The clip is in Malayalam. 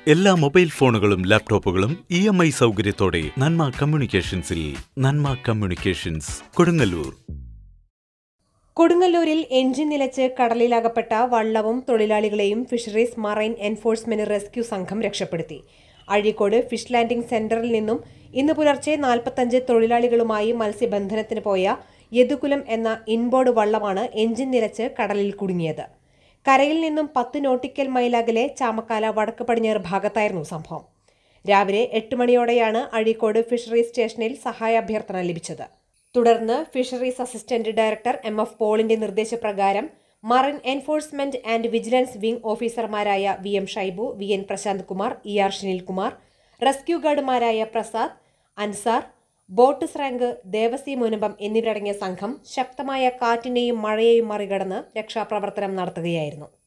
എല്ലാ മൊബൈൽ ഫോണുകളും ലാപ്ടോപ്പുകളും EMI സൗകര്യത്തോടെ നന്മ കമ്മ്യൂണിക്കേഷൻസിൽ. നന്മ കമ്മ്യൂണിക്കേഷൻസ്, കൊടുങ്ങല്ലൂർ. കൊടുങ്ങല്ലൂരിൽ എഞ്ചിൻ നിലച്ച് കടലിലകപ്പെട്ട വള്ളവും തൊഴിലാളികളെയും ഫിഷറീസ് മറൈൻ എൻഫോഴ്സ്മെന്റ് റെസ്ക്യൂ സംഘം രക്ഷപ്പെടുത്തി. അഴീക്കോട് ഫിഷ് ലാൻഡിംഗ് സെന്ററിൽ നിന്നും ഇന്ന് പുലർച്ചെ 45 തൊഴിലാളികളുമായി മത്സ്യബന്ധനത്തിന് പോയ യദുകുലം എന്ന ഇൻബോർഡ് വള്ളമാണ് എഞ്ചിൻ നിലച്ച് കടലിൽ കുടുങ്ങിയത്. കരയിൽ നിന്നും 10 നോട്ടിക്കൽ മൈൽ അകലെ ചാമക്കാല വടക്ക് പടിഞ്ഞാറ് ഭാഗത്തായിരുന്നു സംഭവം. രാവിലെ 8 മണിയോടെയാണ് അഴീക്കോട് ഫിഷറീസ് സ്റ്റേഷനിൽ സഹായാഭ്യർത്ഥന ലഭിച്ചത്. തുടർന്ന് ഫിഷറീസ് അസിസ്റ്റന്റ് ഡയറക്ടർ MF പോളിന്റെ നിർദ്ദേശപ്രകാരം marine enforcement and vigilance wing ഓഫീസർമാരായ VM Shaibu, VN Prasanth Kumar, ER Shinilkumar, rescue ഗാർഡുമാരായ പ്രസാദ്, അൻസാർ, ബോട്ട് സ്രാങ്ക്, ദേവസി മുനമ്പം എന്നിവരടങ്ങിയ സംഘം ശക്തമായ കാറ്റിനെയും മഴയെയും മറികടന്ന് രക്ഷാപ്രവർത്തനം നടത്തുകയായിരുന്നു.